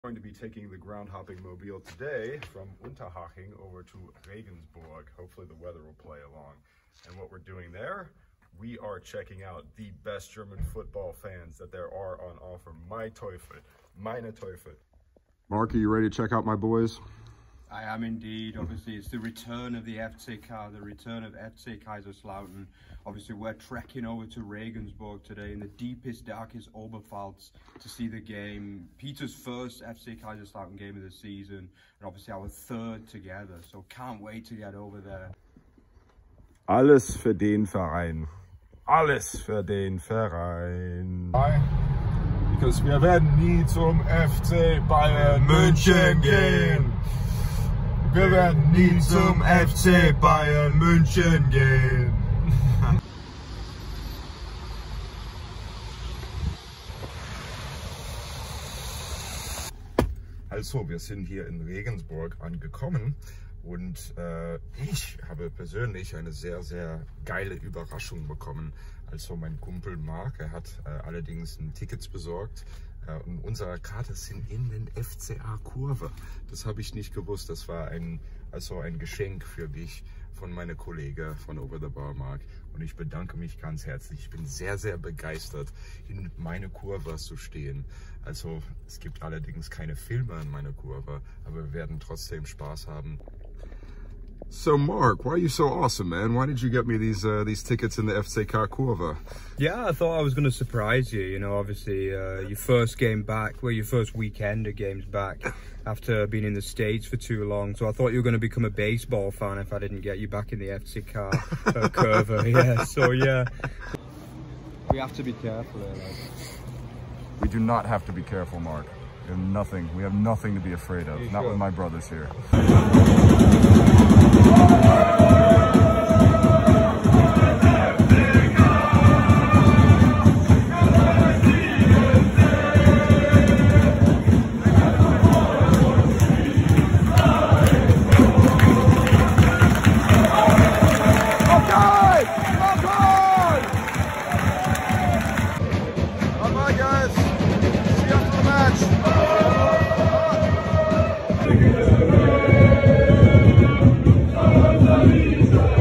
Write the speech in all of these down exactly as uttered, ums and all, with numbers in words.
Going to be taking the ground hopping mobile today from Unterhaching over to Regensburg. Hopefully the weather will play along. And what we're doing there, we are checking out the best German football fans that there are on offer. My Teufel, meine Teufel. Mark, are you ready to check out my boys? I am indeed. Obviously, it's the return of the F C K, the return of F C Kaiserslautern. Obviously, we're trekking over to Regensburg today in the deepest, darkest Oberpfalz to see the game. Peter's first F C Kaiserslautern game of the season, and obviously our third together. So can't wait to get over there. Alles für den Verein. Alles für den Verein. Because wir werden nie zum F C Bayern München gehen. Wir werden nie zum F C Bayern München gehen. Also, wir sind hier in Regensburg angekommen und äh, ich habe persönlich eine sehr, sehr geile Überraschung bekommen. Also mein Kumpel Mark, er hat äh, allerdings ein Tickets besorgt. Und unsere Karte sind in den F C A-Kurve. Das habe ich nicht gewusst. Das war ein, also ein Geschenk für dich von meiner Kollege von Over the Bar, Mark. Und ich bedanke mich ganz herzlich. Ich bin sehr, sehr begeistert, in meiner Kurve zu stehen. Also es gibt allerdings keine Filme in meiner Kurve, aber wir werden trotzdem Spaß haben. So Mark, why are you so awesome, man? Why did you get me these uh, these tickets in the F C K Kurve? Yeah, I thought I was going to surprise you. You know, obviously uh, your first game back, well, your first weekend of games back after being in the States for too long. So I thought you were going to become a baseball fan if I didn't get you back in the F C K uh, Kurve. Yeah, so yeah. We have to be careful here, like. We do not have to be careful, Mark. We have nothing. We have nothing to be afraid of. Not with my brothers here. Match.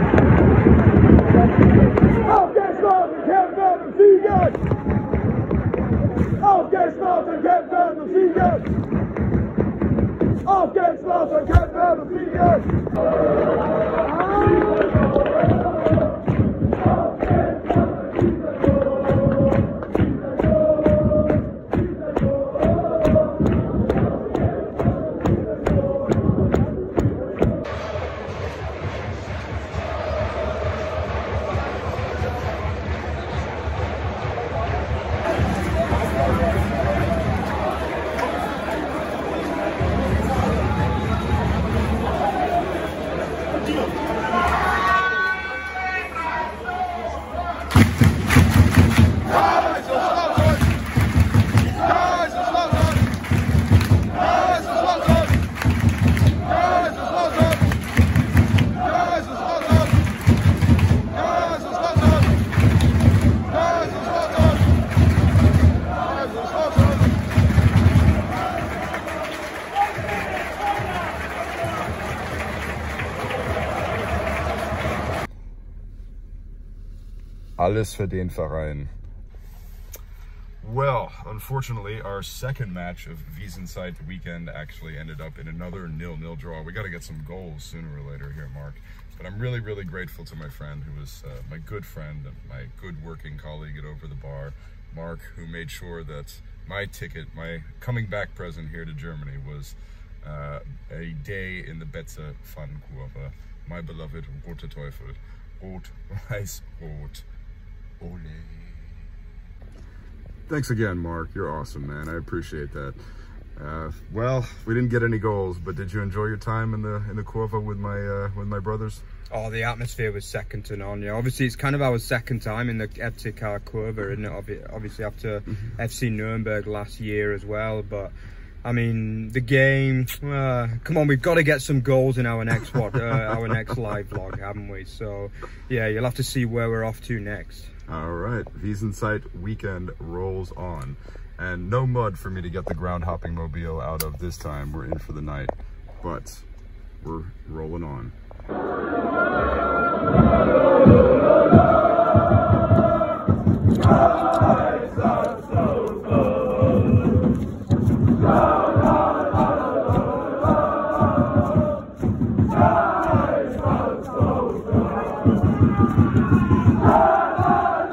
Auf geht's los und kämpfen und siegen! Auf geht's los und kämpfen und siegen! Auf geht's los und kämpfen und siegen! Alles für den Verein. Well, unfortunately, our second match of Wiesenzeit weekend actually ended up in another nil nil draw. We got to get some goals sooner or later here, Mark. But I'm really, really grateful to my friend who was uh, my good friend and my good working colleague at Over the Bar, Mark, who made sure that my ticket, my coming back present here to Germany was uh, a day in the Betze Pfannenkurve, my beloved Rote Teufel. Rot, Weiß, Rot. Ole. Thanks again, Mark. You're awesome, man. I appreciate that. Uh, well, we didn't get any goals, but did you enjoy your time in the in the Kurve with my uh, with my brothers? Oh, the atmosphere was second to none. Yeah, obviously it's kind of our second time in the F C K Kurve, isn't it? Obviously after mm-hmm. F C Nuremberg last year as well, but. I mean, the game, uh, come on, we've got to get some goals in our next what, uh, our next live vlog, haven't we? So, yeah, you'll have to see where we're off to next. All right, Wiesenzeit weekend rolls on. And no mud for me to get the ground hopping mobile out of this time. We're in for the night, but we're rolling on. Ah!